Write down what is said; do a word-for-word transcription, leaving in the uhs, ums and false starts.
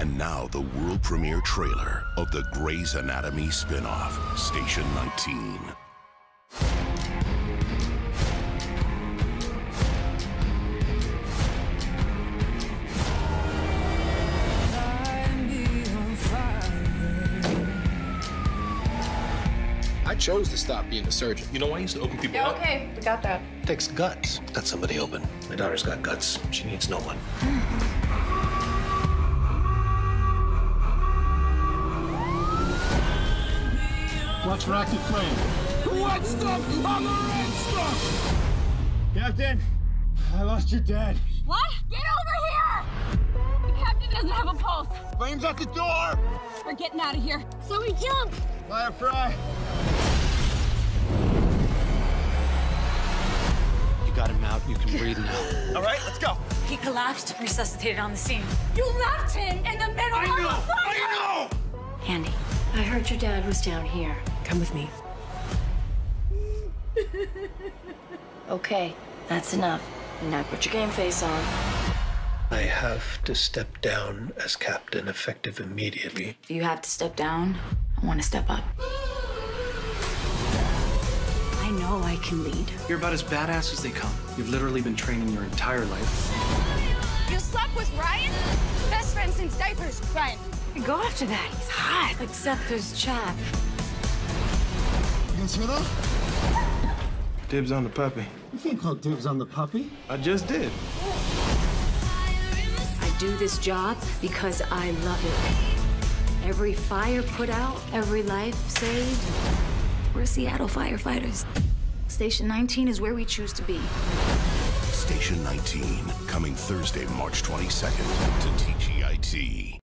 And now the world premiere trailer of the Grey's Anatomy spin-off, Station nineteen. I chose to stop being a surgeon. You know why I used to open people Yeah, up? okay, we got that. Takes guts. Cut somebody open. My daughter's got guts. She needs no one. Watch for active flame. What stuff? On the red stuff! Captain, I lost your dad. What? Get over here! The captain doesn't have a pulse. Flames at the door! We're getting out of here. So we jump. Fire fry. You got him out. You can breathe now. All right, let's go. He collapsed, resuscitated on the scene. You left him in the middle I of know, the fire! I know! Andy, I heard your dad was down here. Come with me. Okay, that's enough. Now put your game face on. I have to step down as captain effective immediately. If you have to step down, I want to step up. I know I can lead. You're about as badass as they come. You've literally been training your entire life. You slept with Ryan? Best friend since diapers, Ryan. Go after that. He's hot. Except there's Chap. You guys hear that? Dibs on the puppy. You can't call dibs on the puppy. I just did. I do this job because I love it. Every fire put out, every life saved. We're Seattle firefighters. Station nineteen is where we choose to be. Station nineteen, coming Thursday, March twenty-second to T G I T.